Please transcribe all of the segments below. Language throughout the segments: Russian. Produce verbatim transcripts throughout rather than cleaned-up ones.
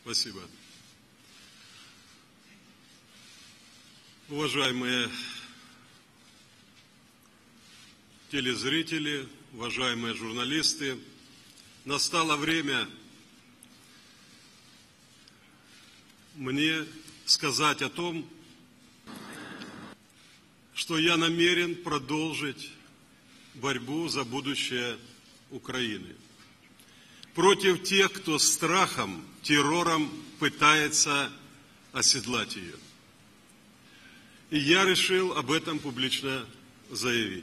Спасибо. Уважаемые телезрители, уважаемые журналисты, настало время мне сказать о том, что я намерен продолжить борьбу за будущее Украины против тех, кто страхом, террором пытается оседлать ее. И я решил об этом публично заявить.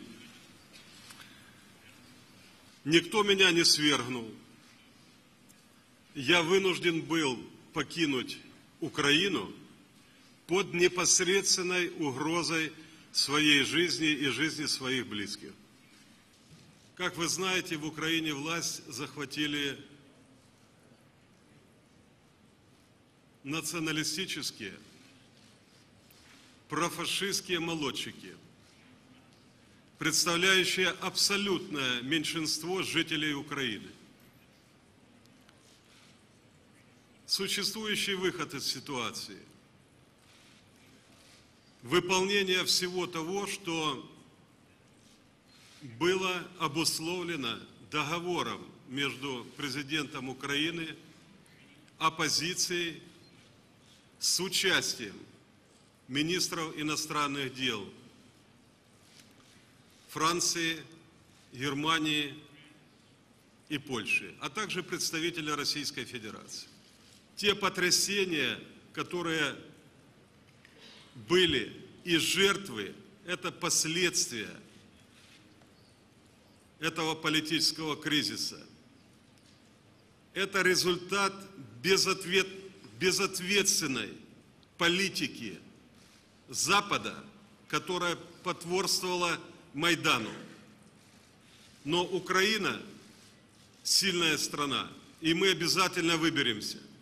Никто меня не свергнул. Я вынужден был покинуть Украину под непосредственной угрозой своей жизни и жизни своих близких. Как вы знаете, в Украине власть захватили националистические, профашистские молодчики, представляющие абсолютное меньшинство жителей Украины. Существующий выход из ситуации – выполнение всего того, что было обусловлено договором между президентом Украины, оппозицией, с участием министров иностранных дел Франции, Германии и Польши, а также представителей Российской Федерации. Те потрясения, которые были и жертвы, это последствия этого политического кризиса. Это результат безответ, безответственной политики Запада, которая потворствовала Майдану. Но Украина – сильная страна, и мы обязательно выберемся.